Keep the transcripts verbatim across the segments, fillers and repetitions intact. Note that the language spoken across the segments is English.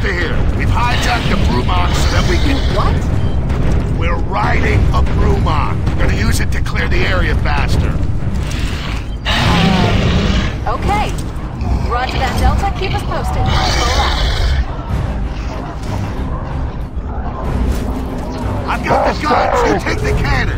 Delta here. We've hijacked the Brumach so that we can... What? We're riding a Brumach. We're gonna use it to clear the area faster. Uh, okay. Roger that, Delta. Keep us posted. Pull out. I've got the guns. You take the cannon.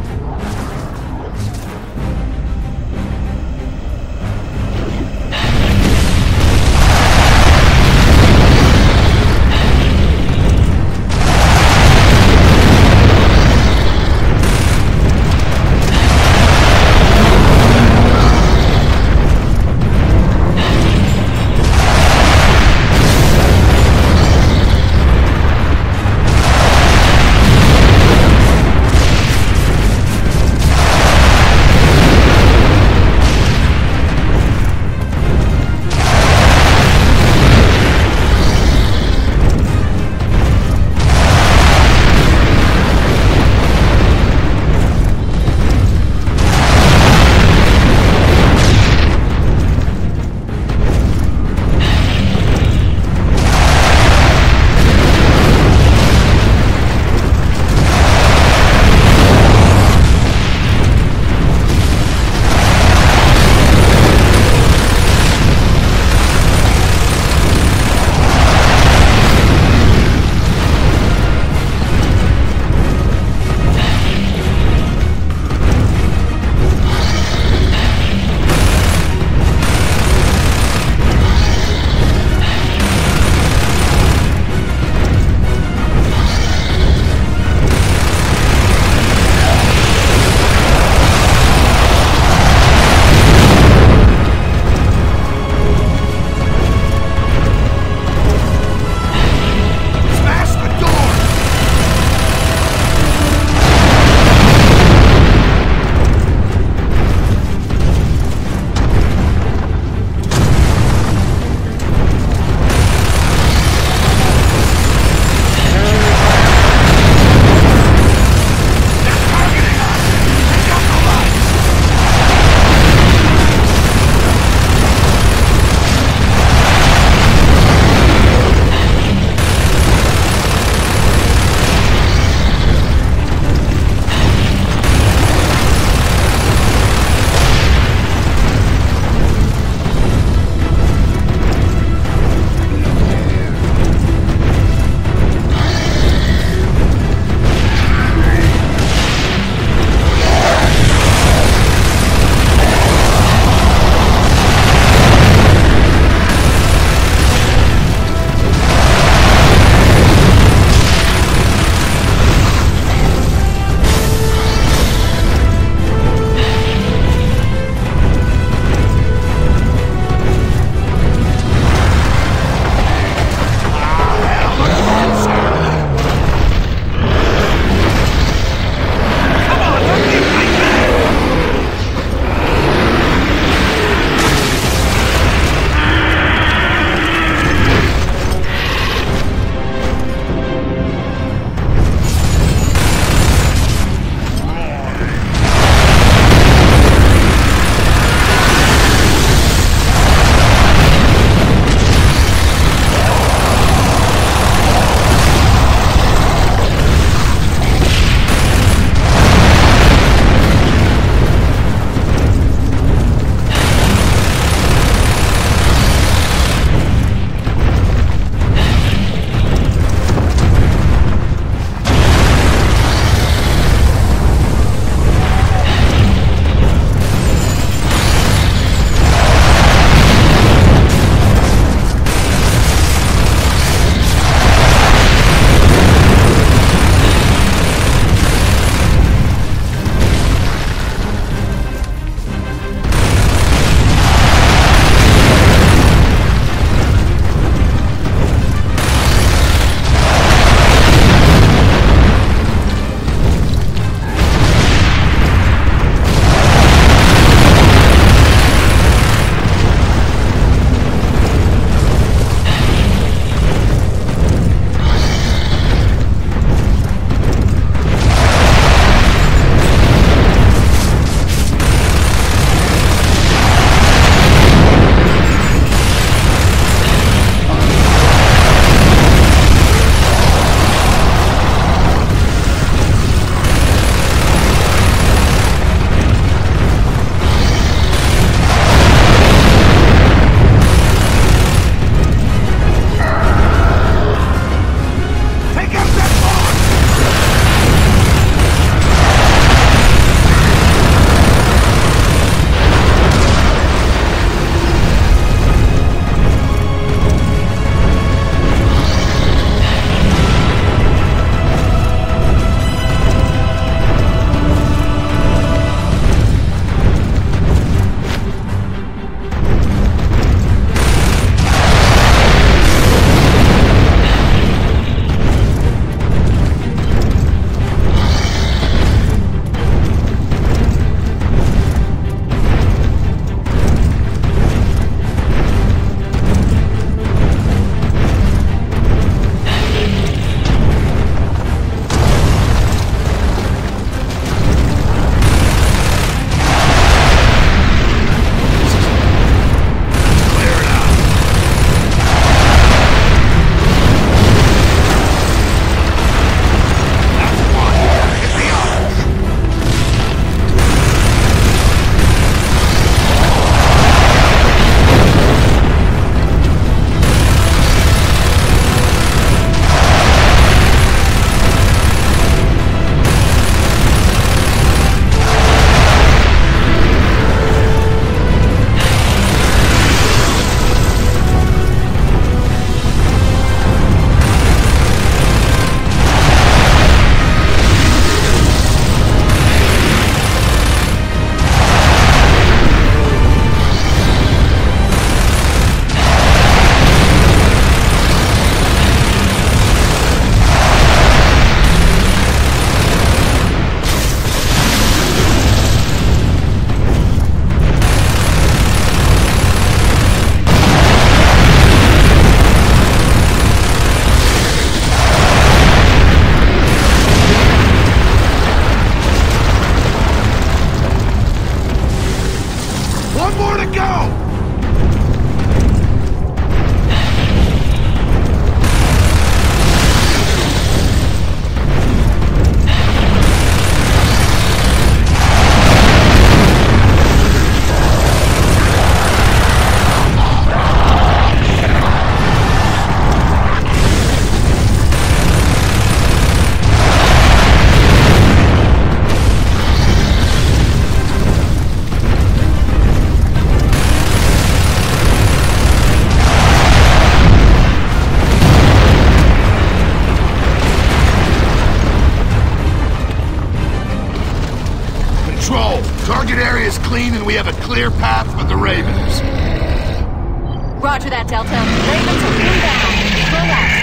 clean and we have a clear path for the Ravens. Roger that, Delta. Ravens are inbound. Slow out.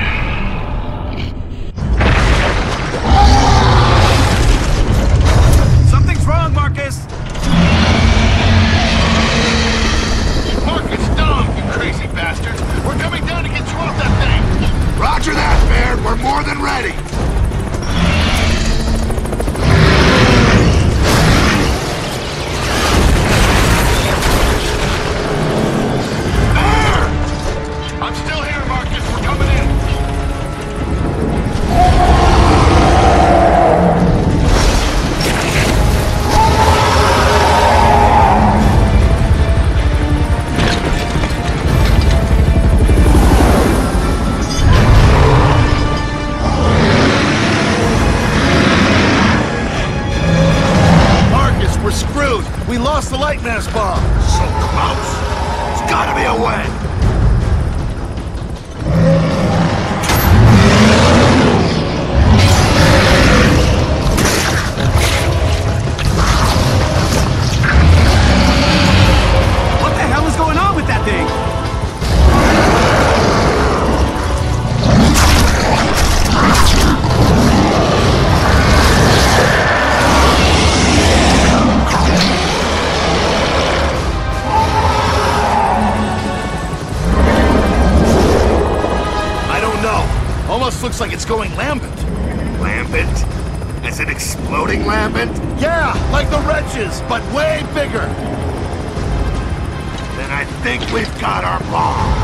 Something's wrong, Marcus! Marcus, dumb, you crazy bastard! We're coming down to get you off that thing! Roger that, Baird. We're more than ready. Baird! I'm still here, Marcus. We're coming in. We're screwed! We lost the light mass bomb! So close. There's gotta be a way. What the hell is going on with that thing? Almost looks like it's going lambent. Lambent? As an exploding lambent? Yeah, like the wretches, but way bigger. Then I think we've got our bomb.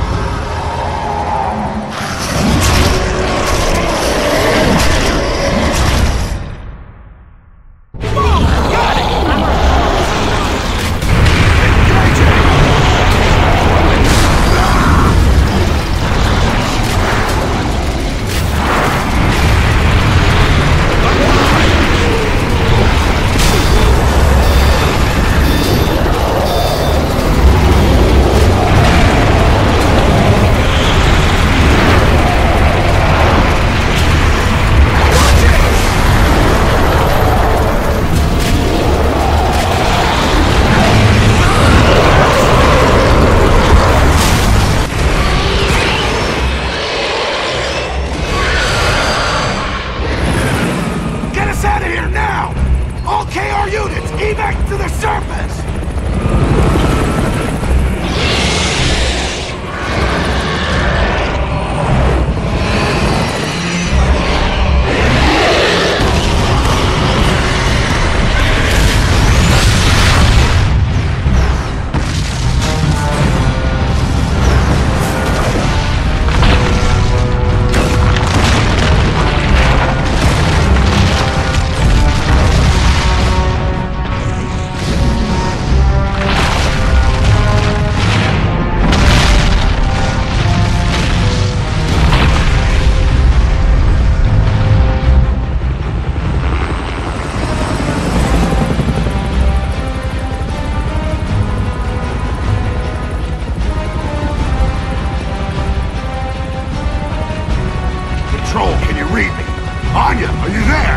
Anya, are you there?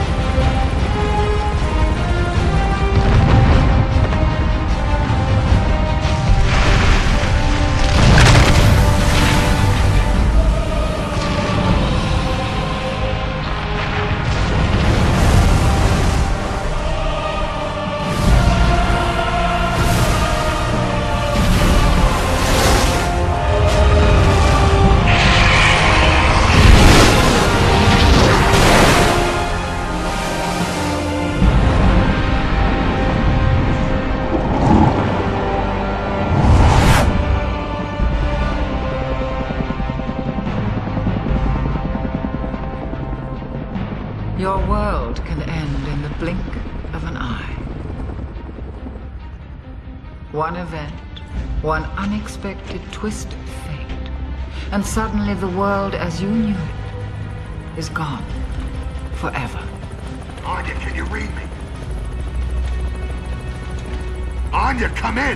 Your world can end in the blink of an eye. One event, one unexpected twist of fate, and suddenly the world as you knew it is gone forever. Anya, can you read me? Anya, come in!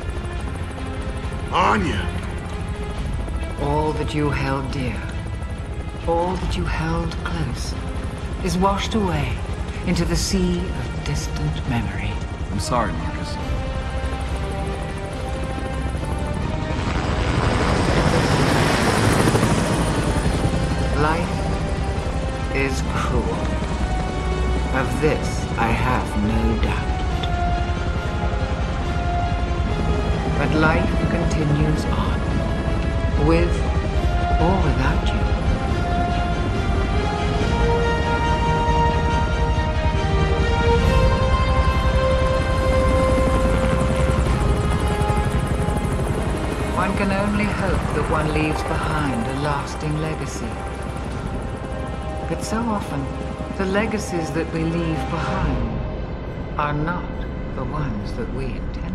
Anya! All that you held dear, all that you held close, is washed away into the sea of distant memory. I'm sorry, Marcus. Life is cruel. Of this I have no doubt. But life continues on, with or without you. One can only hope that one leaves behind a lasting legacy. But so often, the legacies that we leave behind are not the ones that we intend.